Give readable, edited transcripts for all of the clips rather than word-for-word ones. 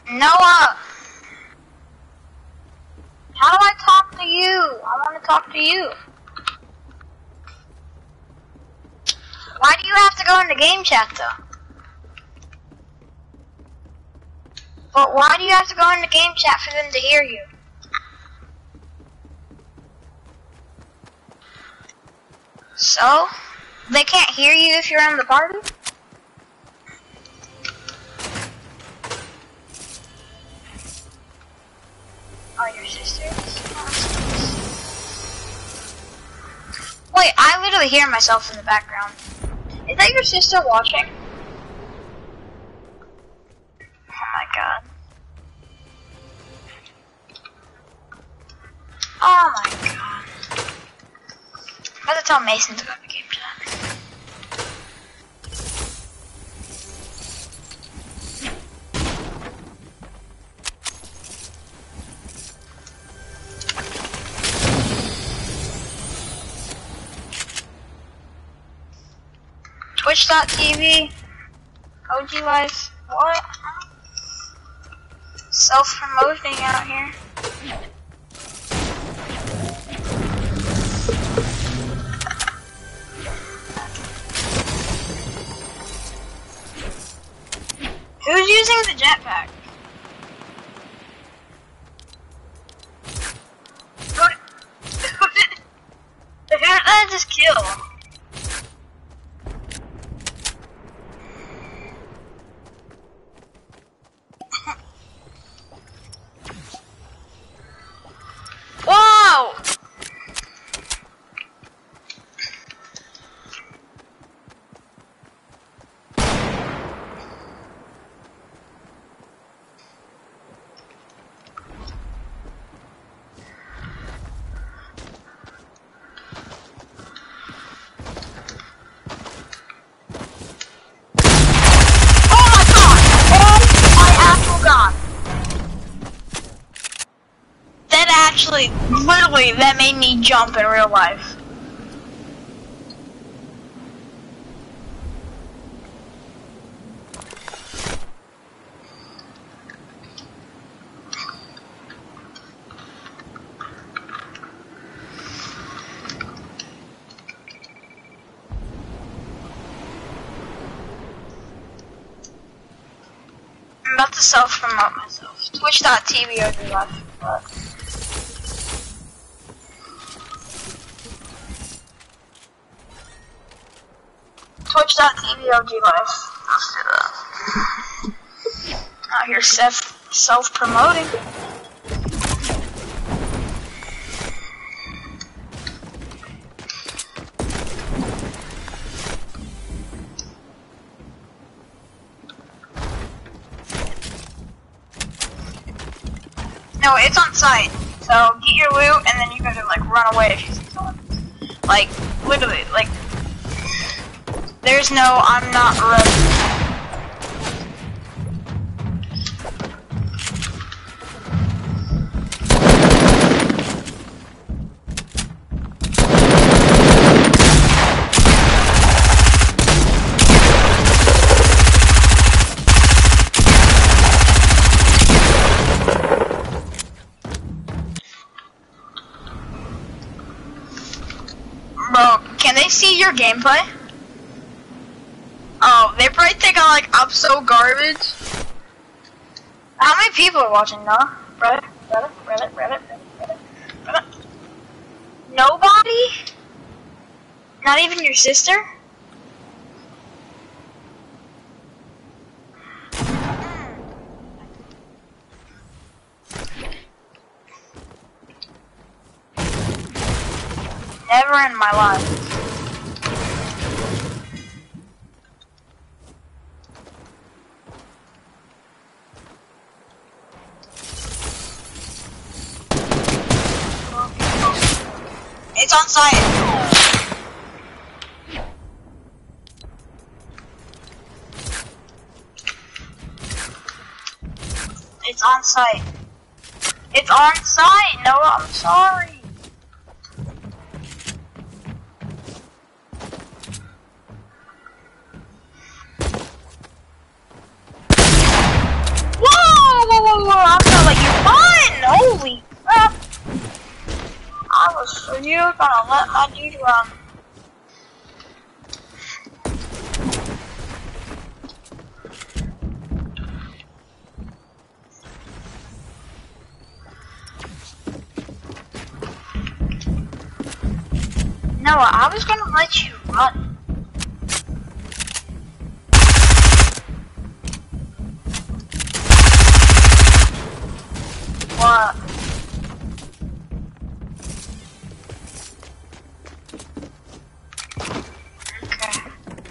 Noah! How do I talk to you? I want to talk to you. Why do you have to go into game chat though? But why do you have to go into game chat for them to hear you? So? They can't hear you if you're in the party? Oh, your sisters? Wait, I literally hear myself in the background. Is that your sister watching? Oh my god. Oh my god. I'm about to tell Mason to go to game chat. Twitch.tv OG Life. What? Self-promoting out here. Who's using the jetpack? Who did I just kill? Whoa! Actually, literally, that made me jump in real life. I'm about to self-promote myself. Twitch.tv OG Life. Twitch.tv OG Life. Let's do that. Out here self-promoting. No, it's on site. So get your loot and then you gotta like run away if you see someone. Like, literally, like there's no I'm not ready. Bro, can they see your gameplay? Oh, they probably think I'm so garbage. How many people are watching, Noah? Reddit. Nobody? Not even your sister? Never in my life. It's on site. It's on site. It's on site. No, I'm sorry. Whoa! gonna let my dude run. No, I was gonna let you run. What? Okay.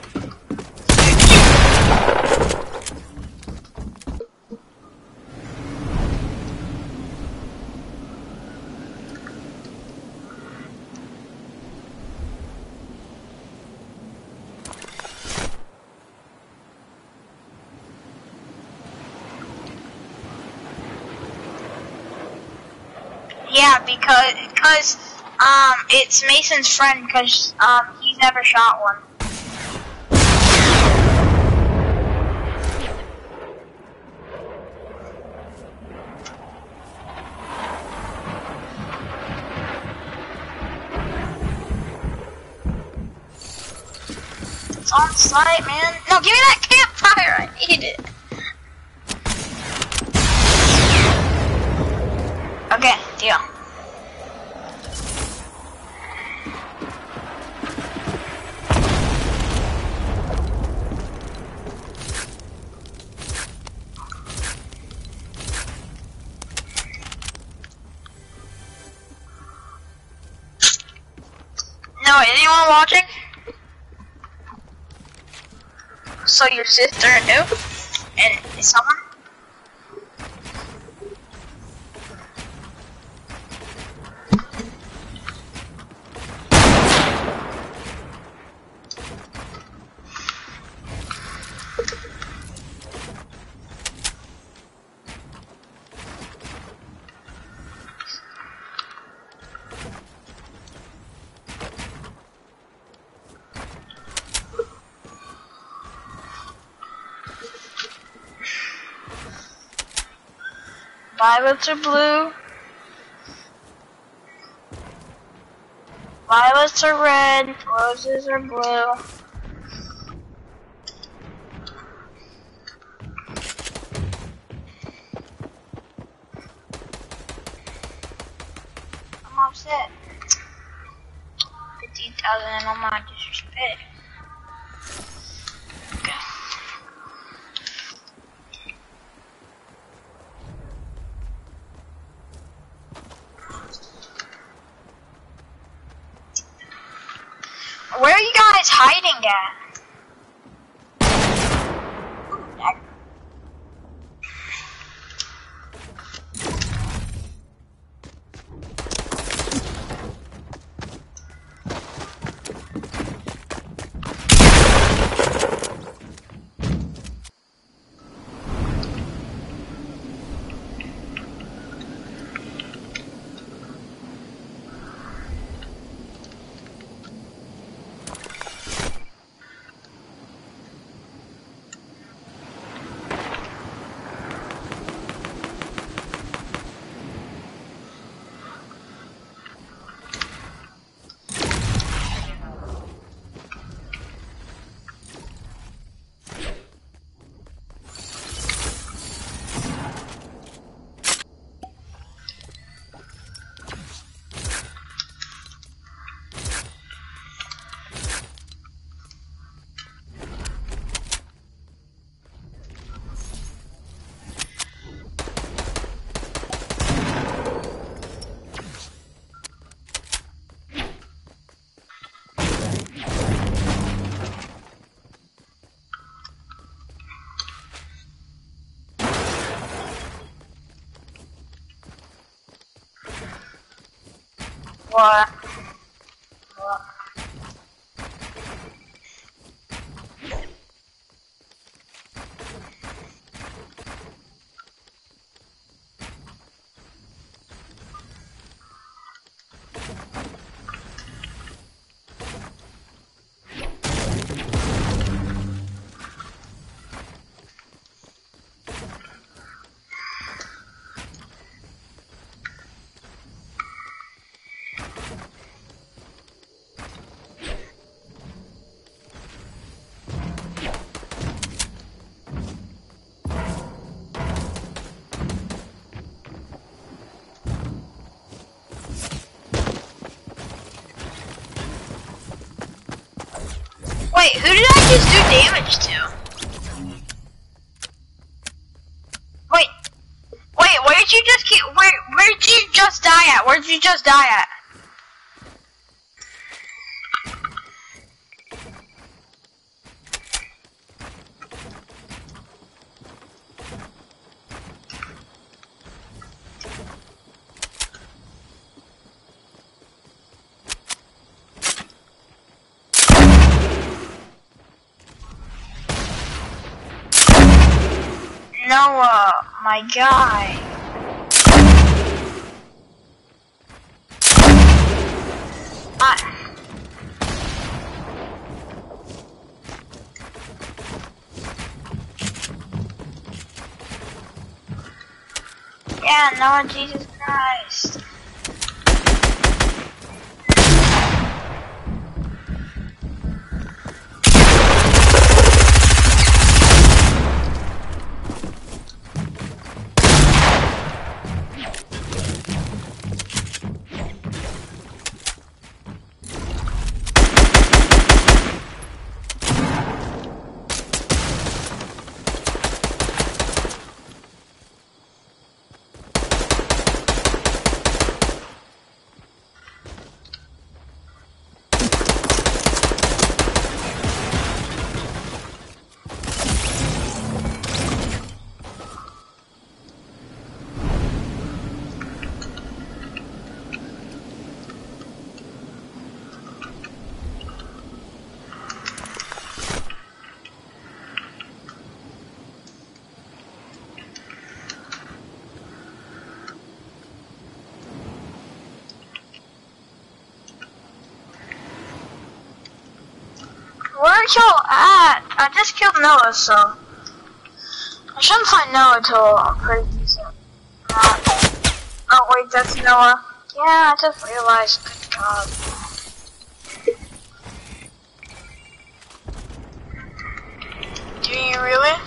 Yeah, because it's Mason's friend, because he's never shot one. It's on site, man. No, give me that campfire. I need it. Okay, deal. No, anyone watching? So your sister knew? And someone? Violets are blue. Violets are red. Roses are blue. I'm upset. 15,000 on my disrespect. Where are you guys hiding at? What? What? Wait, who did I just do damage to? Wait, where did you just where did you just die at? Where did you just die at? Noah, my guy. Yeah, Noah, Jesus Christ. Where y'all at? I just killed Noah, so I shouldn't find Noah till I'm pretty decent. Oh wait, that's Noah. Yeah, I just realized. Good God. Do you really?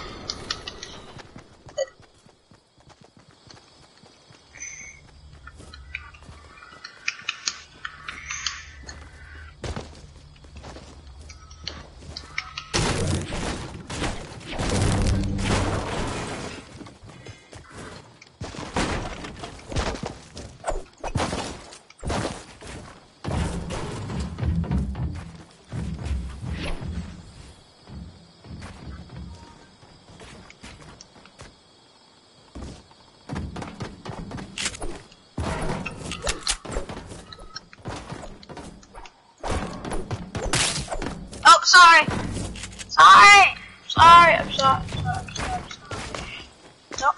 Oh, sorry. I'm sorry. Nope.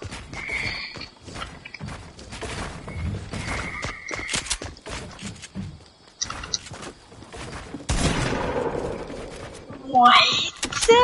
What?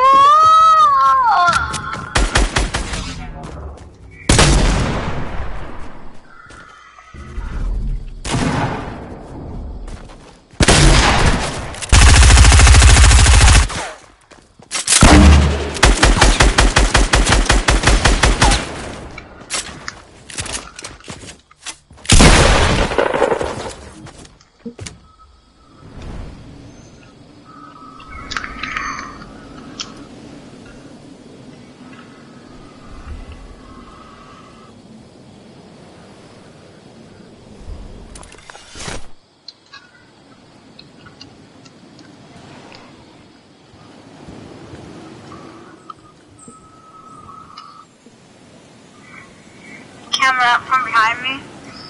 Camera up from behind me.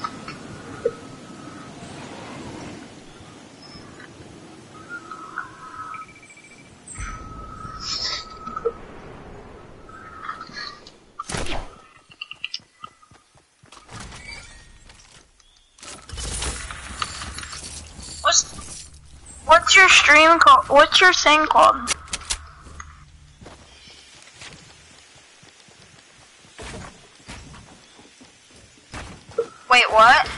What's your stream called? What's your thing called? Wait, what?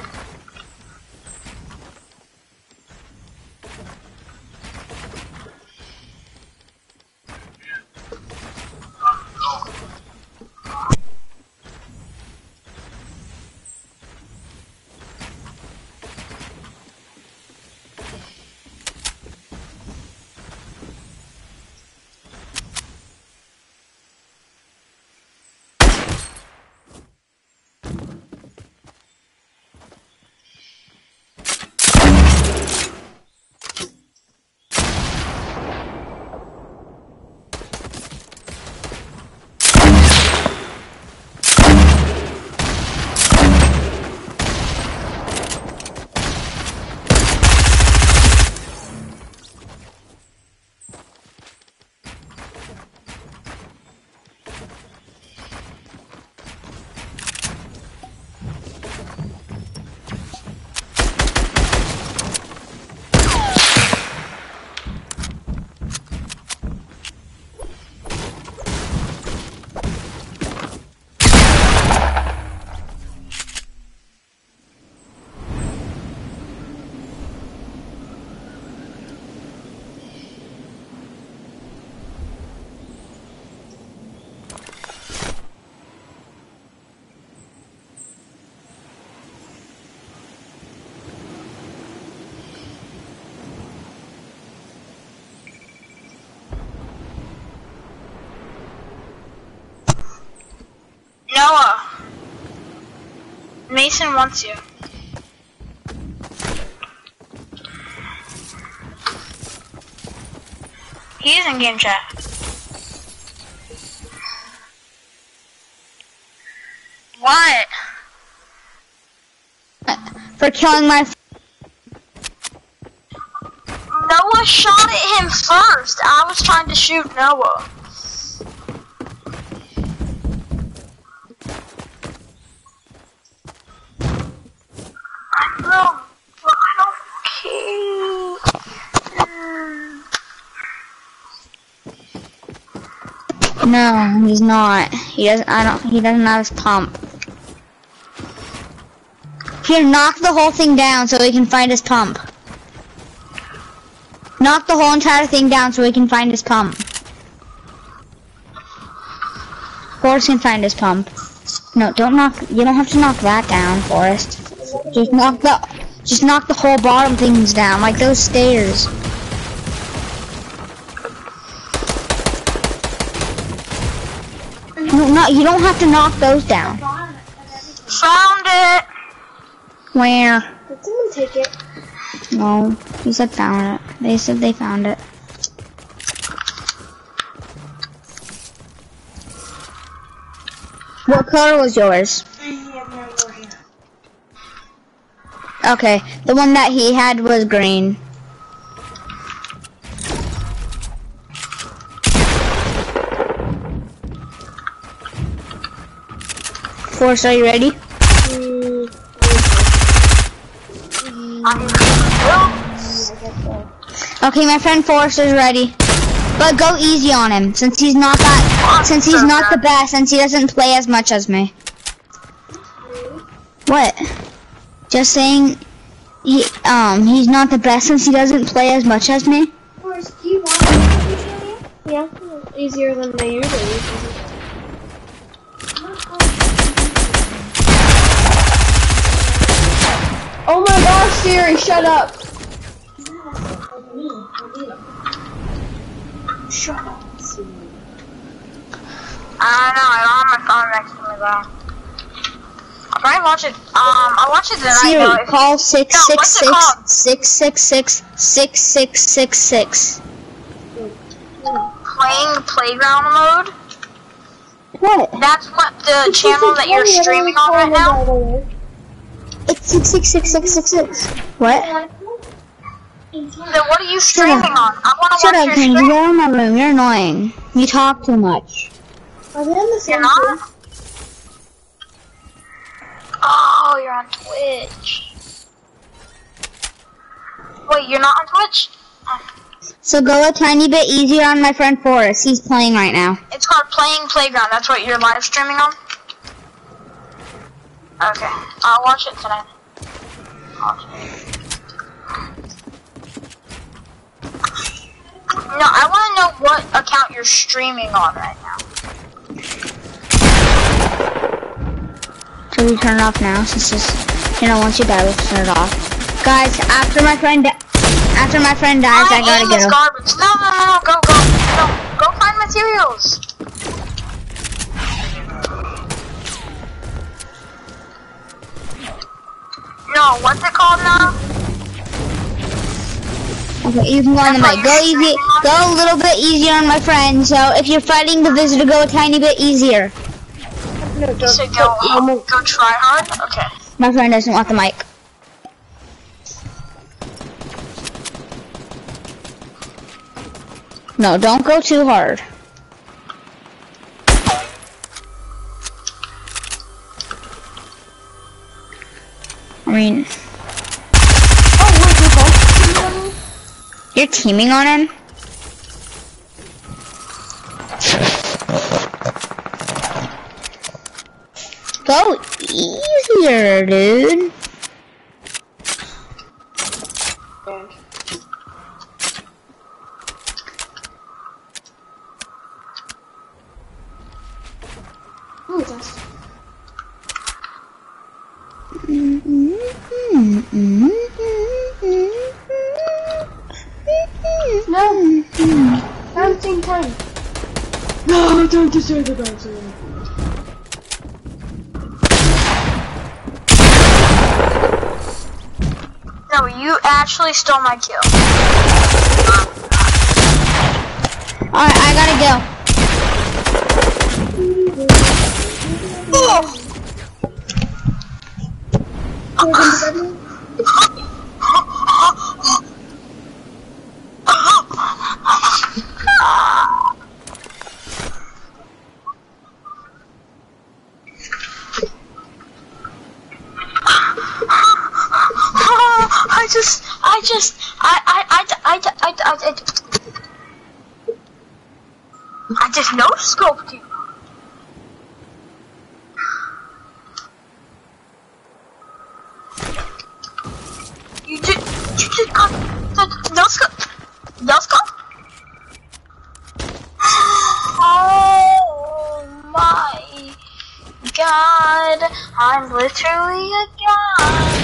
Mason wants you. He is in game chat. What? For killing my. Noah shot at him first. I was trying to shoot Noah. I know, but I don't care. No, he's not. He doesn't. He doesn't have his pump. Here, knock the whole thing down so we can find his pump. Knock the whole entire thing down so we can find his pump. Forrest can find his pump. No, don't knock. You don't have to knock that down, Forrest. Just knock the whole bottom things down, like those stairs. No, you don't have to knock those down. Found it. Where? Did someone take it? No, he said found it. They said they found it. What color was yours? I have no idea. Okay, the one that he had was green. Forrest, are you ready? Okay, my friend Forrest is ready. But go easy on him, since he's not the best, since he doesn't play as much as me. What? Just saying, he's not the best since he doesn't play as much as me. Forrest, do you want to play? Yeah, easier than they usually use. Oh my gosh, Siri, shut up. Shut up, Siri. I know, I don't have my phone next to me though. I'll probably watch it, I'll watch it tonight Siri, though. call 666-666-6666. Playing playground mode? What? That's what the channel that you're streaming on right now? It's 666-666. What? Then what are you streaming on? I want to Shut watch up, your Kenny. stream. You're in my room. You're annoying. You talk too much. Are they on the same You're not? Oh, you're on Twitch. Wait, you're not on Twitch? So go a tiny bit easier on my friend Forrest. He's playing right now. It's called Playing Playground. That's what you're live streaming on? Okay. I'll watch it tonight. No, I want to know what account you're streaming on right now. So we turn it off now, since this, once you die, we'll turn it off. Guys, after my friend dies, I gotta this go. garbage. No, go find materials. No, what's it called now? Okay, you can go on the mic. Go easy. Go a little bit easier on my friend. So if you're fighting the visitor, go a tiny bit easier. No, You said go try hard? Okay. My friend doesn't want the mic. No, don't go too hard. I mean, you're teaming on him? Go easier, dude. Oh, that's... No! Bouncing time! No, don't destroy the bouncer. No, you actually stole my kill. Alright, I gotta go. Oh. I just no scoped you. You just got the no scope. No scope. Oh my God! I'm literally a god.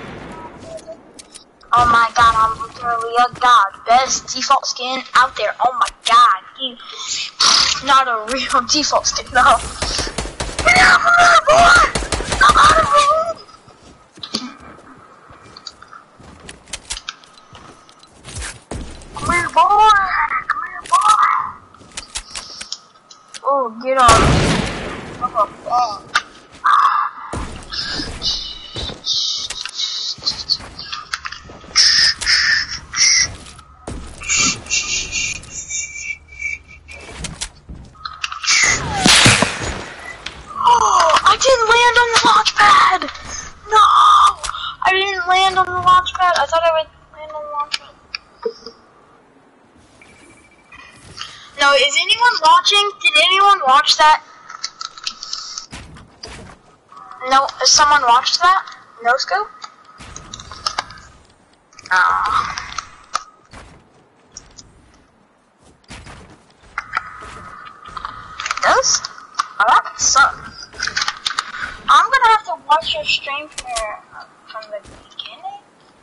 Oh my God, I'm literally a god. Best default skin out there. Oh my God. Not a real default skin, no. Get out from there, boy! Come out of me! Come here, boy! Come here, boy! Oh, get on. Oh, I didn't land on the launch pad! No! I didn't land on the launch pad. I thought I would land on the launch pad. No, is anyone watching? Did anyone watch that? No, someone watched that? No scope? Oh. Does? Oh, that sucks. I'm gonna have to watch your stream from the beginning.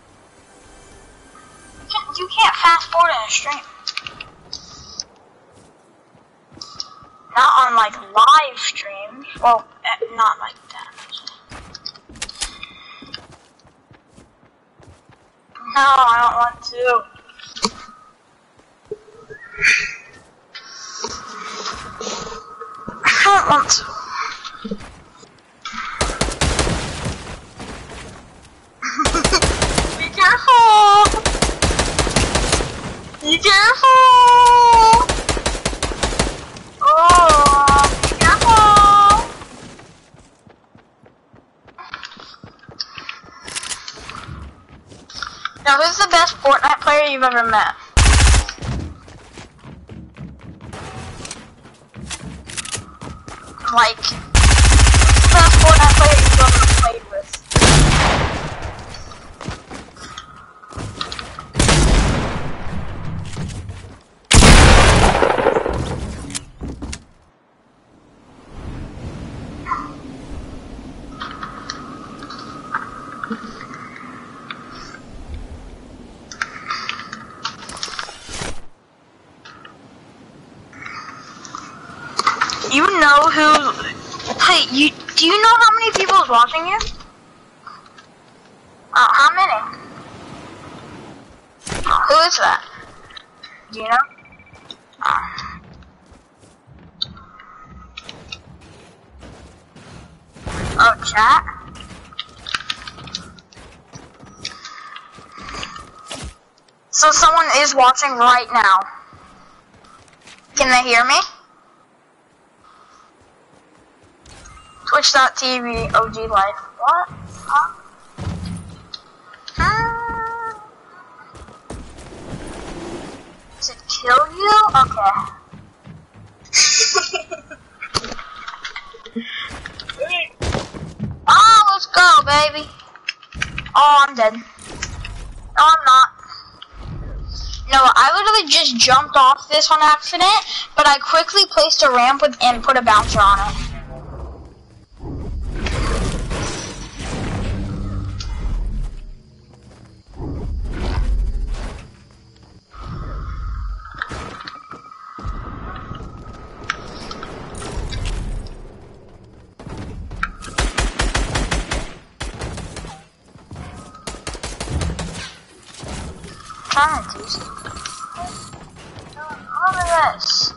You can't fast forward in a stream. Not on like live streams. Well, not like that. No, I don't want to. I don't want to. Be careful! Be careful! Oh, be careful! Now, who's the best Fortnite player you've ever met? Like, who's the best Fortnite player you've ever played with? You know who? Hey, do you know how many people is watching you? How many? Who is that? Do you know? Oh, chat. So someone is watching right now. Can they hear me? Twitch.tv OG Life. What? Huh? Does it kill you? Okay. Oh, let's go, baby. Oh, I'm dead. No, I'm not. No, I literally just jumped off this on accident, but I quickly placed a ramp and put a bouncer on it. trying to do something. All of this.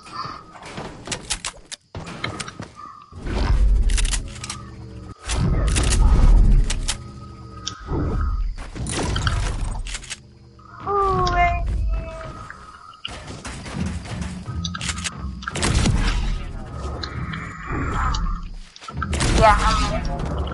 Ooh, baby. Yeah, I'm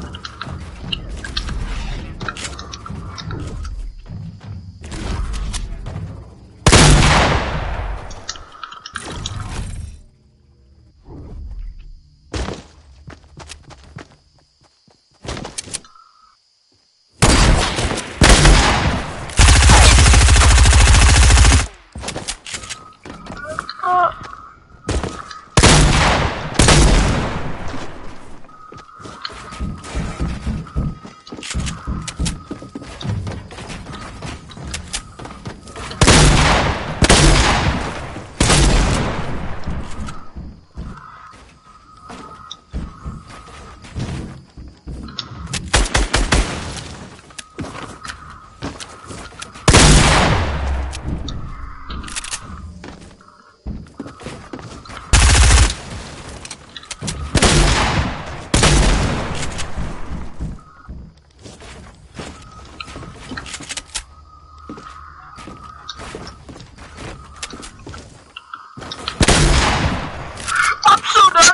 so done.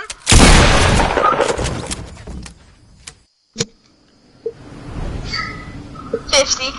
50.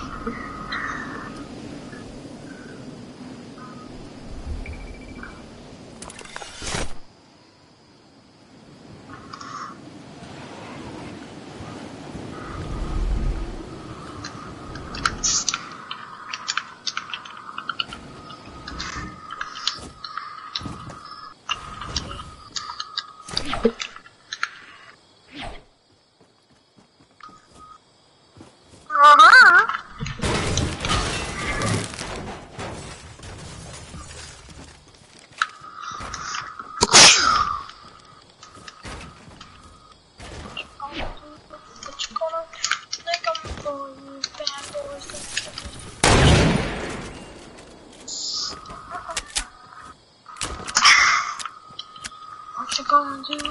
What you gonna do?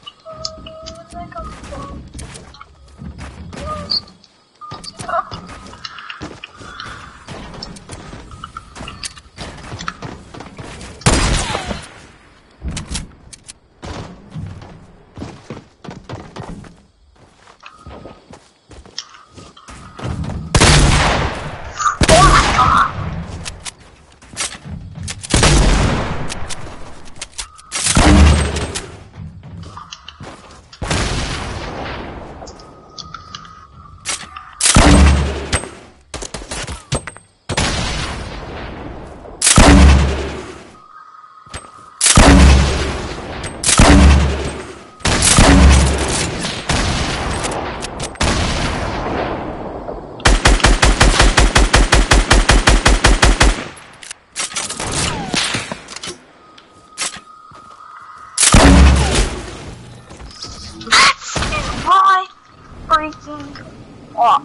Freaking what?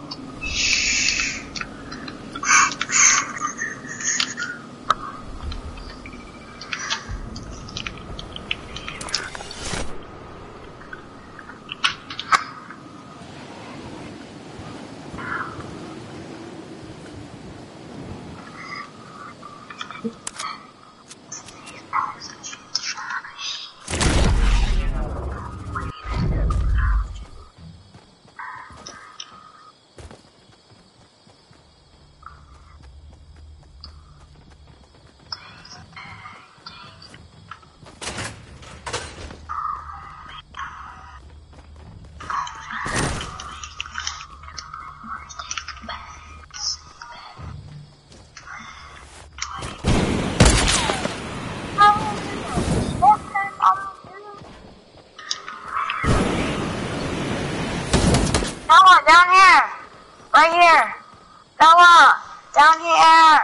Noah, down here! Right here! Noah! Down here!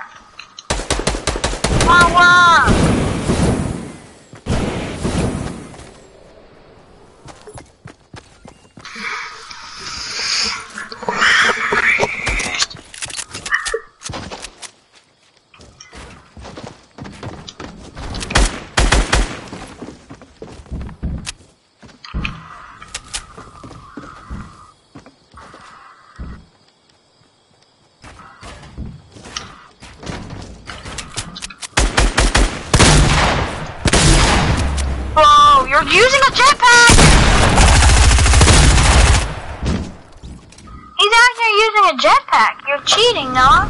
Noah! you're using a jetpack! He's out here using a jetpack. You're cheating, Noah.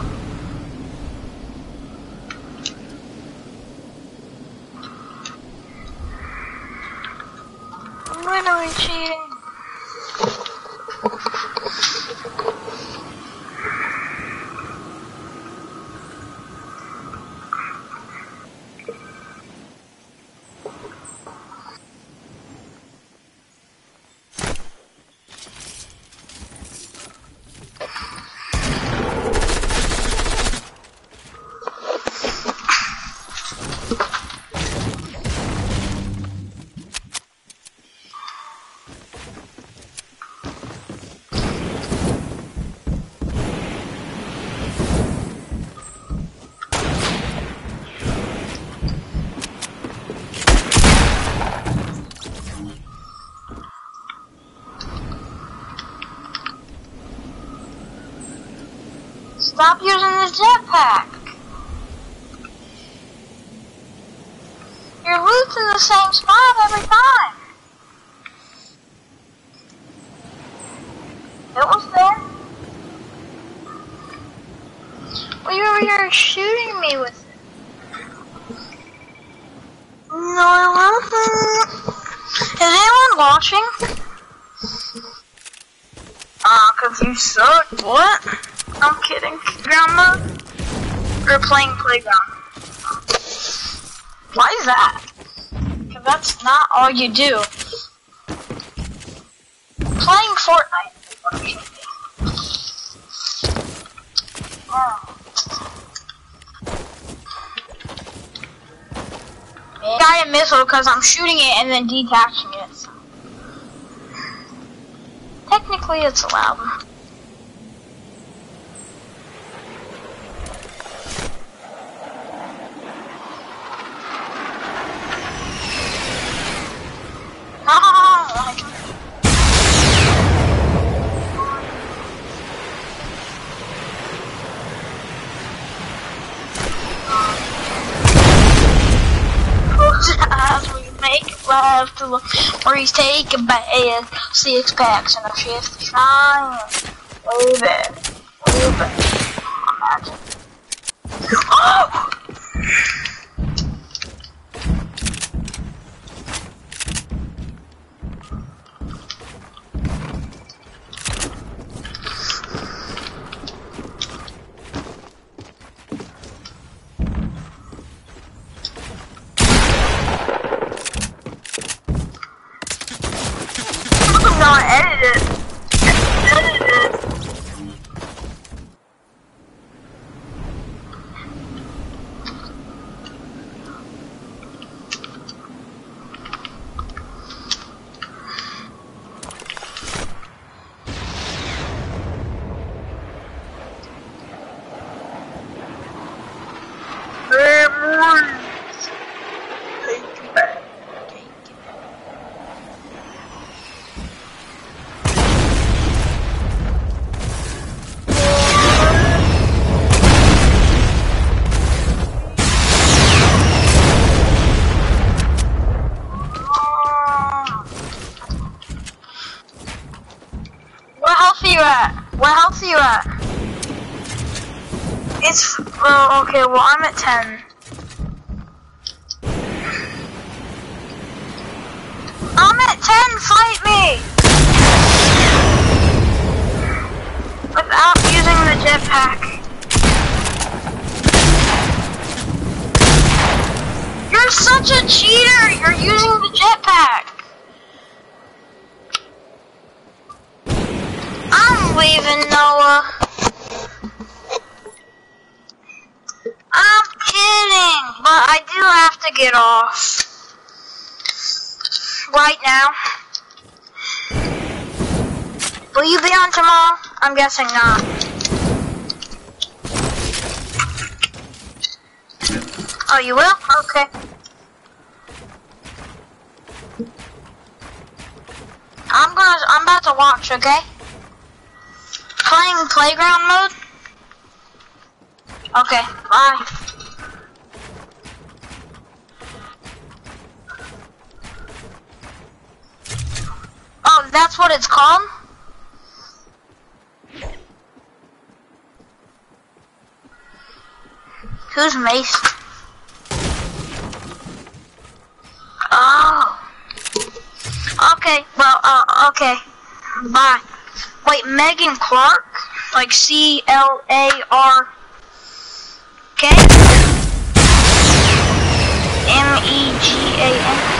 I'm literally cheating. Stop using the jetpack. Your loot's in the same spot every time. It was there. Well, you were here shooting me with it. No, I wasn't. Is anyone watching? Cause you suck. What? I'm kidding. Ground mode? Or playing playground? Why is that? Cause that's not all you do. Playing Fortnite. Oh. Got a missile because I'm shooting it and then detaching it. So. Technically, it's allowed. Love to look where he's taking bath, 6 packs and a shift to shine. Way back. Imagine. Oh! Not edited. What health are you at? It's, oh, okay, well, I'm at 10. I'm at 10, fight me! Without using the jetpack. You're such a cheater! You're using the jetpack! I'm leaving, Noah. I'm kidding, but I do have to get off. Right now. Will you be on tomorrow? I'm guessing not. Oh, you will? Okay. I'm about to watch, okay? Playing playground mode? Okay, bye. that's what it's called? Who's Mace? Oh. Okay, well, okay. Bye. Wait, Megan Clark? Like C-L-A-R-K? M-E-G-A-N?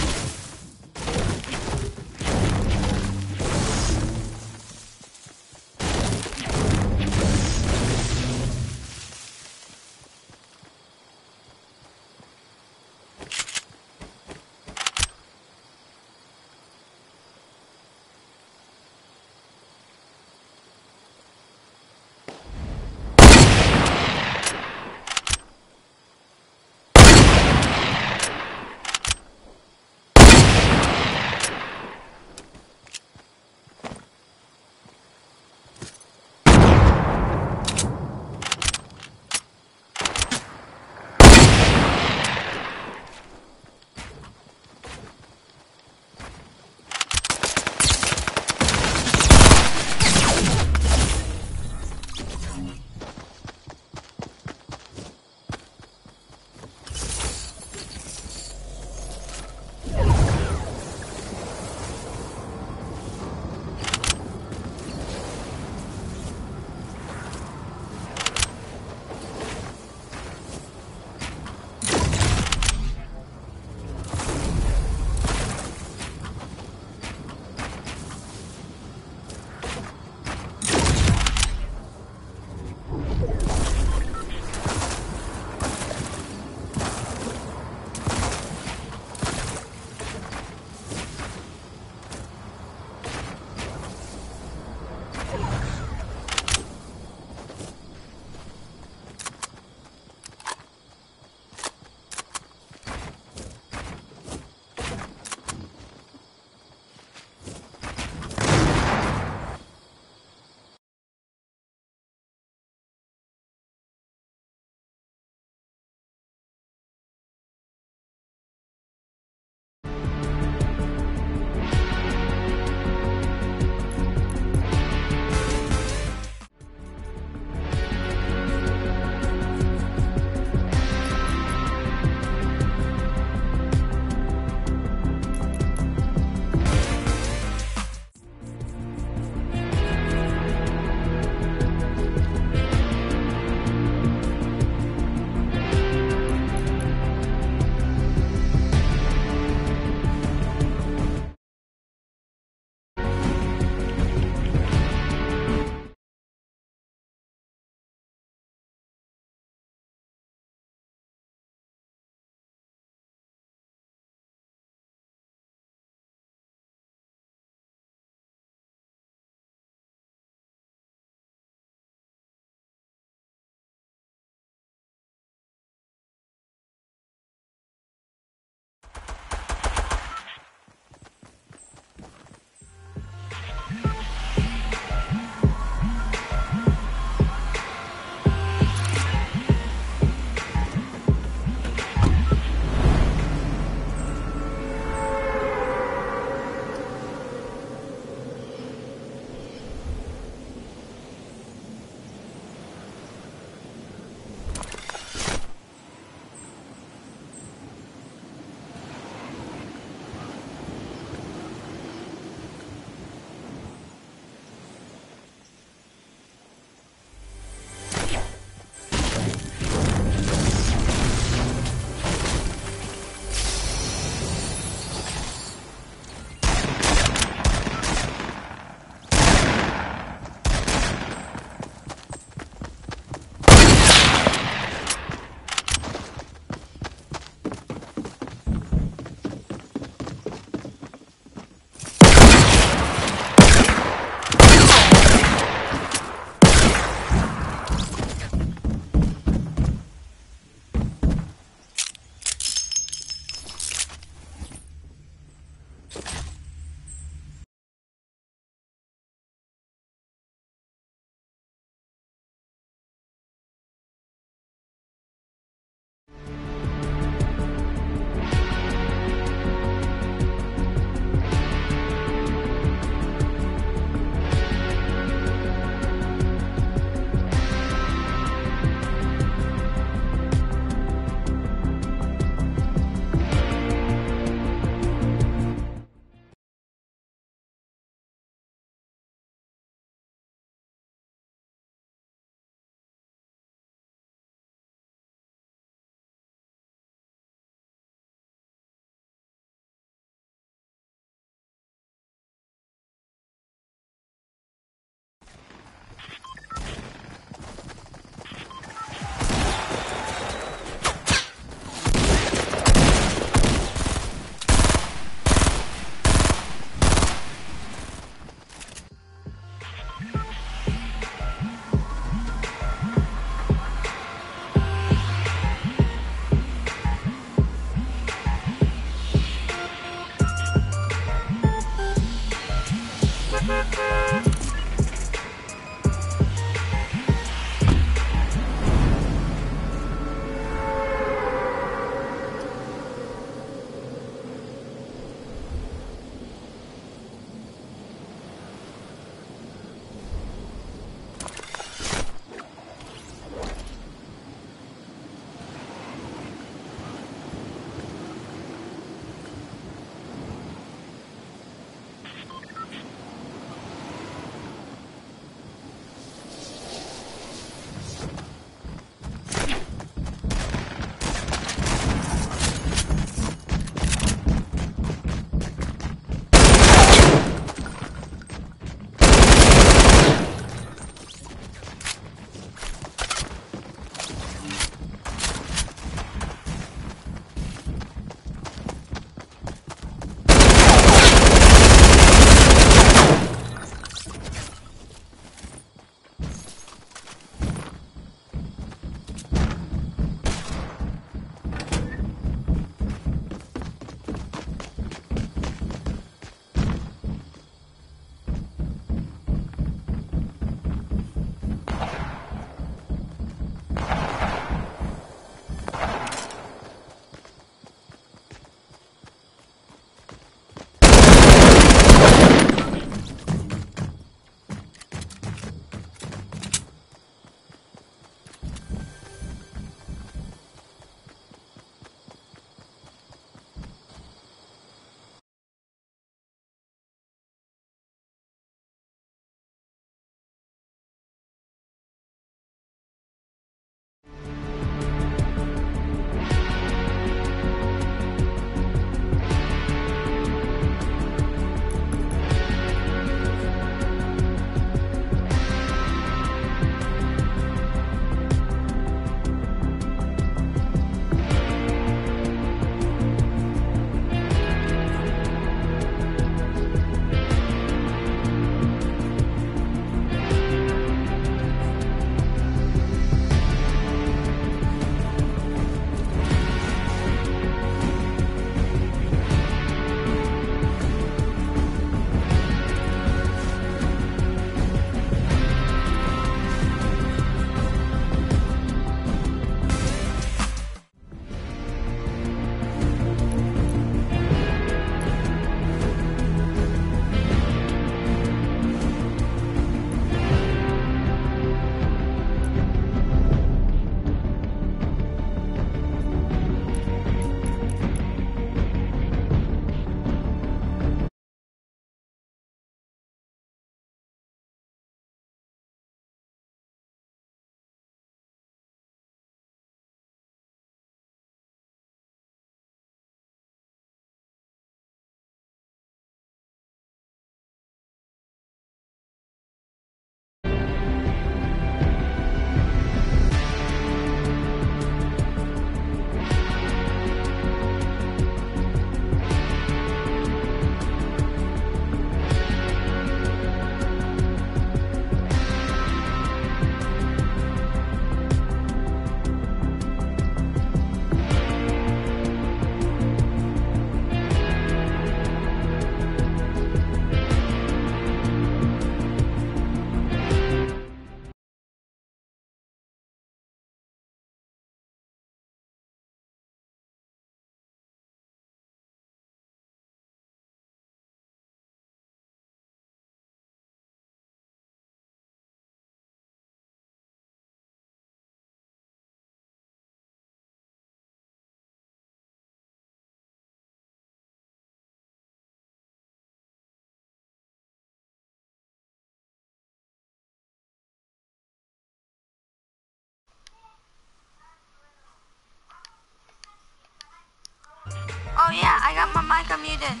Oh yeah, I got my mic unmuted.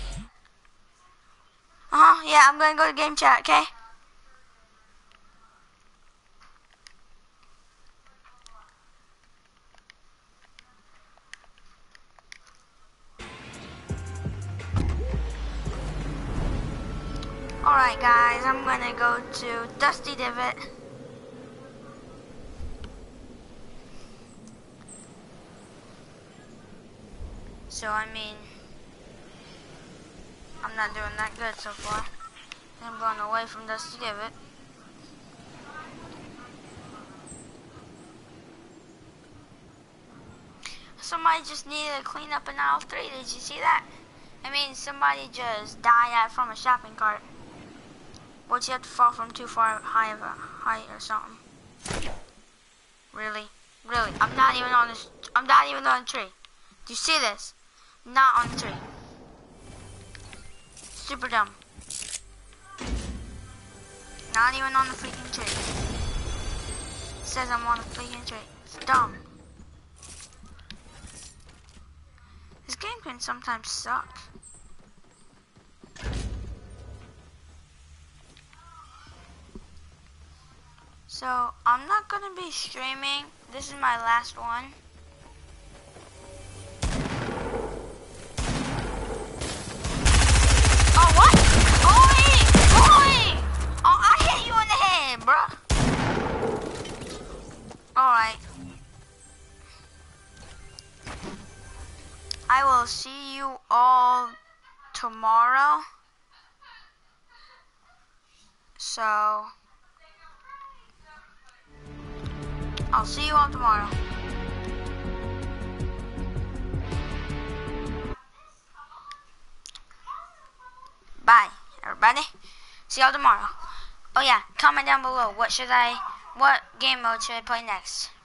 Yeah, I'm gonna go to game chat, okay? Alright guys, I'm gonna go to Dusty Divot. So I mean, I'm not doing that good so far. I'm going away from Dusty Divot. Somebody just needed to clean up in aisle 3, did you see that? I mean, somebody just died out from a shopping cart. But you have to fall from too far high of a height or something. Really? Really? I'm not even on this. I'm not even on the tree. Do you see this? Not on the tree. Super dumb. Not even on the freaking tree. It says I'm on the freaking tree. It's dumb. This game can sometimes suck. So, I'm not gonna be streaming. This is my last one. Oh, what? Oi! Oi! Oh, I hit you in the head, bruh. Alright. I will see you all tomorrow. So, I'll see you all tomorrow. Bye, everybody. See y'all tomorrow. Oh yeah, comment down below. What game mode should I play next?